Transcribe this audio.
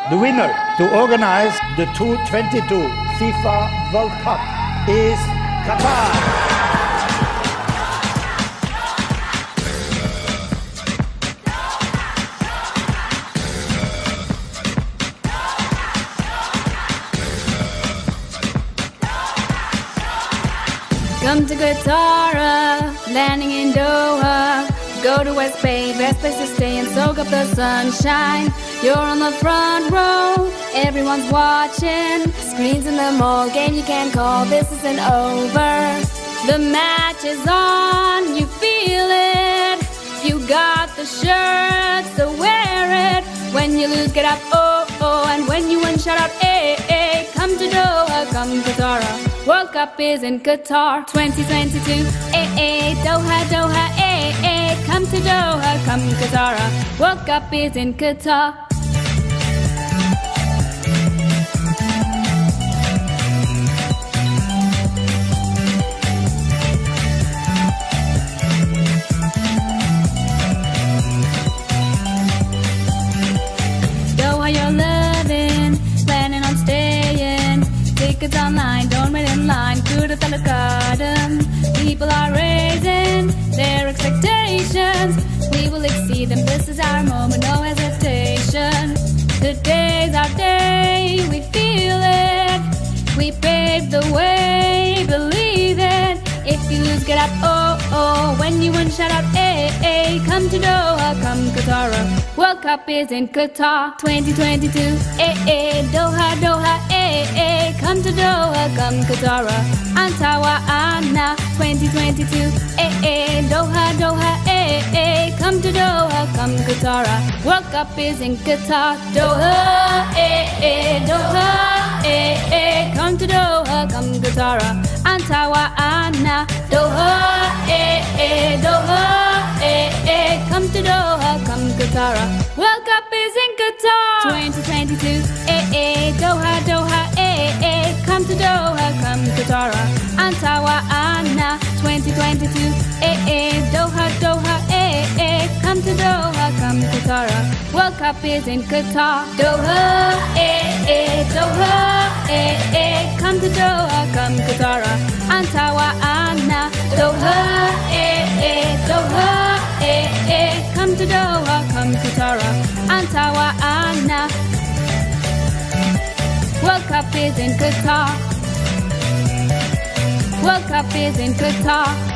The winner to organize the 2022 FIFA World Cup is Qatar. Come to Qatar, landing in Doha. Go to West Bay, best place to stay and soak up the sunshine. You're on the front row, everyone's watching. Screens in the mall, game you can't call, this isn't over. The match is on, you feel it. You got the shirt, so wear it. When you lose, get up, oh, oh. And when you win, shout out, eh, eh. Come to Doha, come Qatar. World Cup is in Qatar 2022, eh, eh. Doha, Doha, eh, eh. Come to Doha, come Qatar. World Cup is in Qatar. You're living, planning on staying. Tickets online, don't wait in line. Good at the garden. People are raising their expectations. We will exceed them. This is our moment, no hesitation. Today's our day, we feel it. We paved the way, believe it. If you lose, get up, oh, oh. When you win, shout out, eh, eh. Come to Doha, come Qatar. World Cup is in Qatar 2022, eh, eh. Doha, Doha, eh, eh. Come to Doha, come Qatar. Antawa, Anna 2022, eh, eh. Doha, Doha, eh, eh. Come to Doha, come Qatar. World Cup is in Qatar. Doha, eh, eh. Doha, eh, eh. Come to Doha, come Qatar. Antawa, Anna. Doha, eh, eh. Doha, eh, eh. Come to Doha, come Qatar. World Cup is in Qatar 2022, eh, eh. Doha, Doha, eh, eh. Come to Doha, come Qatar. Antawa, Anna 2022, eh, eh. Doha, Doha, eh, eh. Come to Doha, come Qatar. World Cup is in Qatar. Doha, eh, eh. Doha, eh, eh. Come to Doha, come Qatar. Antawa, Anna. Doha, eh, eh. Doha, eh, eh. Come to Doha, come Qatar. Antawa, Anna. World Cup is in Qatar. World Cup is in Qatar.